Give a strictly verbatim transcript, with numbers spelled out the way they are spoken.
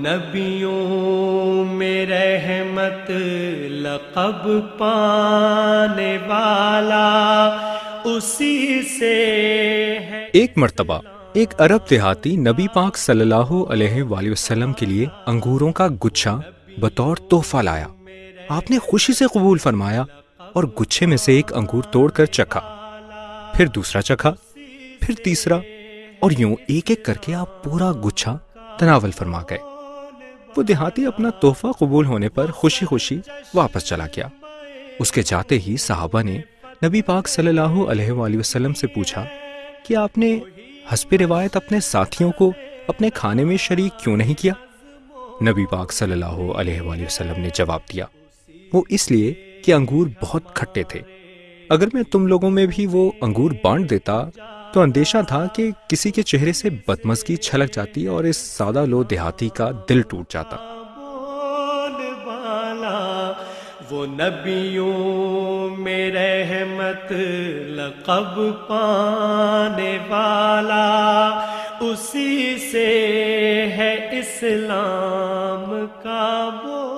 نبیوں میں رحمت لقب پانے والا اسی سے ہے۔ ایک مرتبہ ایک عرب دیہاتی نبی پاک صلی اللہ علیہ وآلہ وسلم کے لیے انگوروں کا گچھا بطور تحفہ لایا۔ آپ نے خوشی سے قبول فرمایا اور گچھے میں سے ایک انگور توڑ کر چکھا، پھر دوسرا چکھا، پھر تیسرا، اور یوں ایک ایک کر کے آپ پورا گچھا تناول فرما گئے۔ وہ دیہاتی اپنا تحفہ قبول ہونے پر خوشی خوشی واپس چلا گیا۔ اس کے جاتے ہی صحابہ نے نبی پاک صلی اللہ علیہ وآلہ وسلم سے پوچھا کہ آپ نے حسب روایت اپنے ساتھیوں کو اپنے کھانے میں شریک کیوں نہیں کیا؟ نبی پاک صلی اللہ علیہ وآلہ وسلم نے جواب دیا، وہ اس لیے کہ انگور بہت کھٹے تھے۔ اگر میں تم لوگوں میں بھی وہ انگور بانٹ دیتا تو اندیشہ تھا کہ کسی کے چہرے سے بدمزگی چھلک جاتی اور اس سادہ لو دیہاتی کا دل ٹوٹ جاتا۔ وہ نبیوں میں رحمت لقب پانے والا اسی سے ہے اسلام کا وہ